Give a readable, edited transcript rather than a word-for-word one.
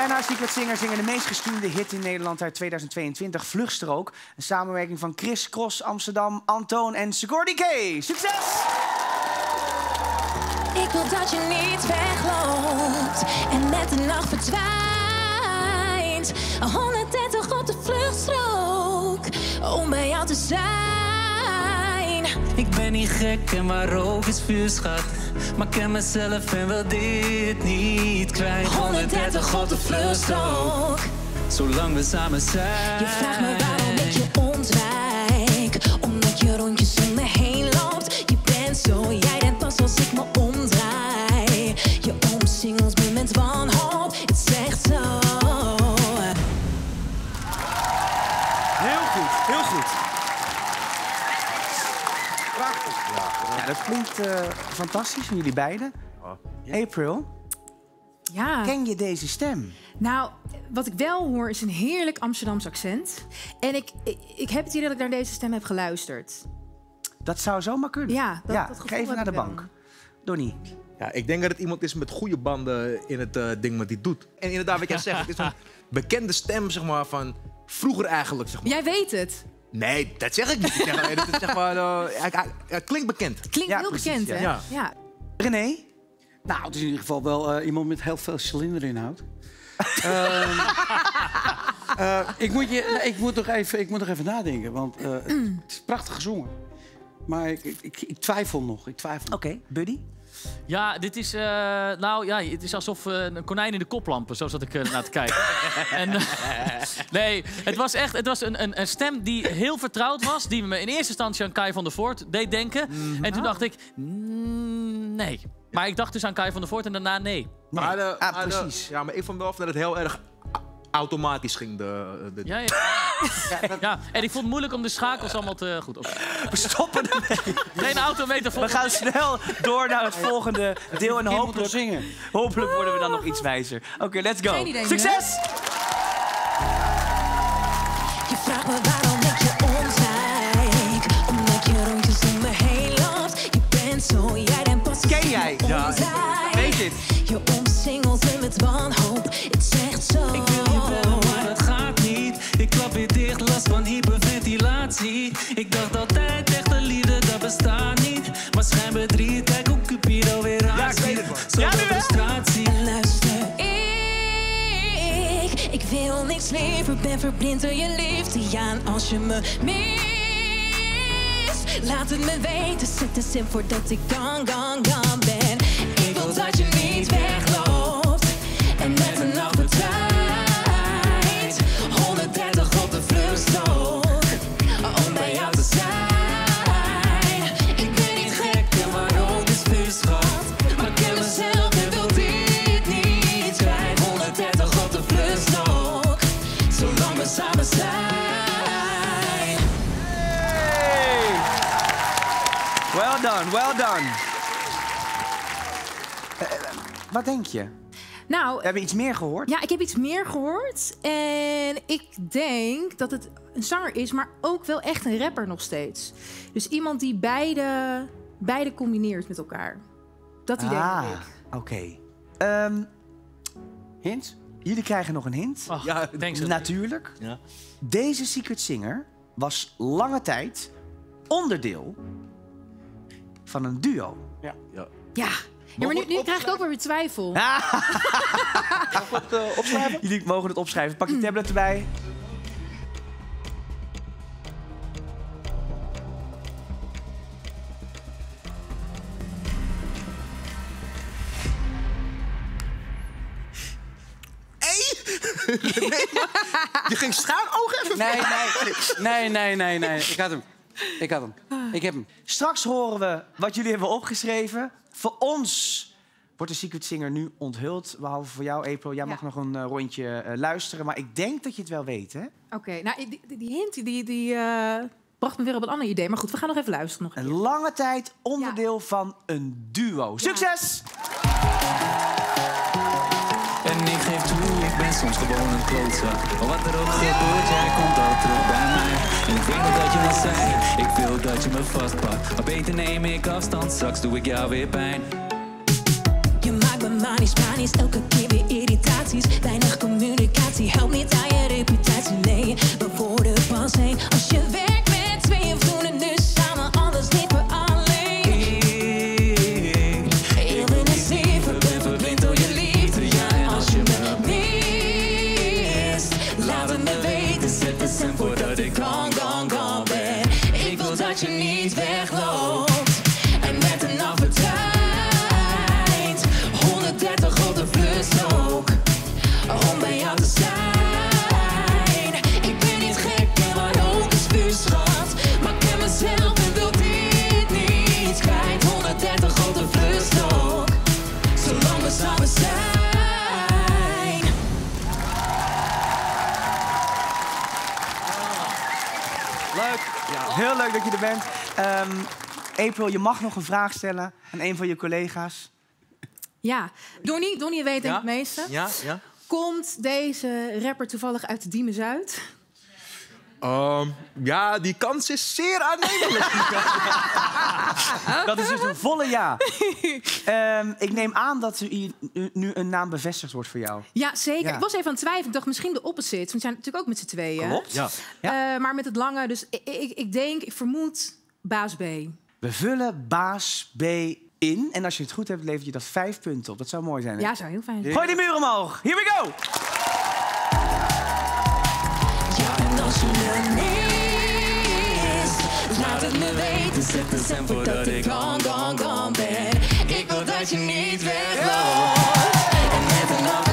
en haar Secret Singer zingen de meest gestreamde hit in Nederland uit 2022, Vluchtstrook. Een samenwerking van Chris Cross, Amsterdam, Antoon en Sigourney K. Succes! Ik wil dat je niet wegloopt en met de nacht verdwijnt. 130 op de vluchtstrook om bij jou te zijn. Ik ben niet gek en waar rook is vuur, schat. Maar ken mezelf en wil dit niet kwijt. 130 op de vluchtstrook. Zolang we samen zijn. Je vraagt me waarom ik je ontwijk. Omdat je rondjes om me heen loopt. Je bent zo, jij bent pas als ik me omdraai. Je omsingelt me met wanhoop. Het zegt zo. Heel goed, heel goed. Ja, dat klinkt fantastisch van jullie beiden. April, Ja. ken je deze stem? Nou, wat ik wel hoor is een heerlijk Amsterdams accent. En ik heb het idee dat ik naar deze stem heb geluisterd. Dat zou zomaar kunnen. Ja, dat gevoel ga even heb naar de ik wel. bank. Donnie. Ja, ik denk dat het iemand is met goede banden in het ding wat hij doet. En inderdaad, wat jij zegt, het is een bekende stem, zeg maar, van vroeger eigenlijk, zeg maar. Jij weet het. Nee, dat zeg ik niet. Ik zeg, dat is, zeg maar, het klinkt bekend. Klinkt Ja, heel precies, bekend, ja. hè? Ja. Ja. René? Nou, het is in ieder geval wel iemand met heel veel cilinderinhoud. Ik moet nog even nadenken, want het is prachtig gezongen. Maar ik twijfel nog. Oké, Buddy? Ja, dit is, het is alsof een konijn in de koplampen, zo zat ik naar te kijken. En, nee, het was een stem die heel vertrouwd was, die me in eerste instantie aan Kai van der Voort deed denken. En toen dacht ik, nee. Maar ik dacht dus aan Kai van der Voort en daarna nee. Maar, precies. Ja, maar ik vond wel dat het heel erg automatisch ging. Ja. Ja, en ik vond het moeilijk om de schakels allemaal te... Goed, oké. We stoppen ermee. Geen autometafoor. We gaan snel door naar het volgende deel. En hopelijk worden we dan nog iets wijzer. Oké, let's go. Geen idee, Succes! Je vraagt me waarom ik je ontwijk. Omdat je rondjes om me heen loopt. Je bent zo, jij bent pas. Ken jij? Ja, weet dit. Je omsingelt me met wanhoop. Het zegt zo. Ik wil je bellen, maar dat gaat niet. Ik klap weer dicht, last van hyperventilatie. Ik dacht altijd, echte liefde, dat bestaat niet. Maar schijnbedriet, kijk hoe Cupido weer aanziet. Zoveel frustratie. En luister, ik wil niks liever. Ben verblind door je liefde aan als je me mist. Laat het me weten, zet de sim voordat ik gone ben. Ik wil dat je niet wegloopt en met een nacht verdwijnt. 130 op de vluchtstrook om bij jou te zijn. Ik ben niet gek en waarom is vuur, schat. Maar ik ken mezelf en wil dit niet kwijt. 130 op de vluchtstrook, zolang we samen zijn. Well done, well done. Wat denk je? Nou, We hebben iets meer gehoord. ja, ik heb iets meer gehoord. En ik denk dat het een zanger is, maar ook wel echt een rapper nog steeds. Dus iemand die beide combineert met elkaar. Dat idee heb ik. Oké. Hint? Jullie krijgen nog een hint. Oh, Ja, denk ze. Natuurlijk. Ja. Deze Secret Singer was lange tijd onderdeel van een duo. Ja, maar nu krijg ik ook weer weer twijfel. Opschrijven? Jullie mogen het opschrijven. Pak je tablet erbij. Je ging schuin ogen even. Nee. Ik had hem. Ik heb hem. Straks horen we wat jullie hebben opgeschreven. Voor ons wordt de Secret Singer nu onthuld. Behalve voor jou, April. Jij mag nog een rondje luisteren. Maar ik denk dat je het wel weet, hè? Oké, nou, die hint die bracht me weer op een ander idee. Maar goed, we gaan nog even luisteren. Nog een Een lange tijd onderdeel van een duo. Succes! En ik geef toe, ik ben soms gewoon een klootzak. Maar wat er ook gebeurt, jij komt al terug bij mij. En ik weet nog dat je me zei, ik wil dat je me vastpakt. Maar beter neem ik afstand, straks doe ik jou weer pijn. Je maakt me manisch, elke keer weer irritaties. Weinig je niet wegloopt. En met een afbetaald 130 op de vluchtstrook. Om bij jou te zijn. Ik ben niet gek en mijn hoofd is vuurschat. Maar ik ken mezelf en wil dit niet kwijt. 130 op de vluchtstrook. Zolang we samen zijn. Leuk. Ja. Heel leuk dat je er bent. April, je mag nog een vraag stellen aan een van je collega's. Ja, Donnie weet denk ik het meeste. Ja? Komt deze rapper toevallig uit Diemen-Zuid? Ja, die kans is zeer aannemelijk. Dat is dus een volle ja. Ik neem aan dat nu een naam bevestigd wordt voor jou. Ja, zeker. Ja. Ik was even aan het twijfelen. Ik dacht misschien de opposite. Want we zijn natuurlijk ook met z'n tweeën. Klopt. Ja. Maar met het lange. Dus ik vermoed Baas B. We vullen Baas B in. En als je het goed hebt, levert je dat 5 punten op. Dat zou mooi zijn, hè? Ja, zou heel fijn zijn. Gooi die muur omhoog. Here we go! Ja, en als je me mist, laat het me weten. Zet de stem voordat ik gone ben. Ik wil dat je niet wegloopt. En met een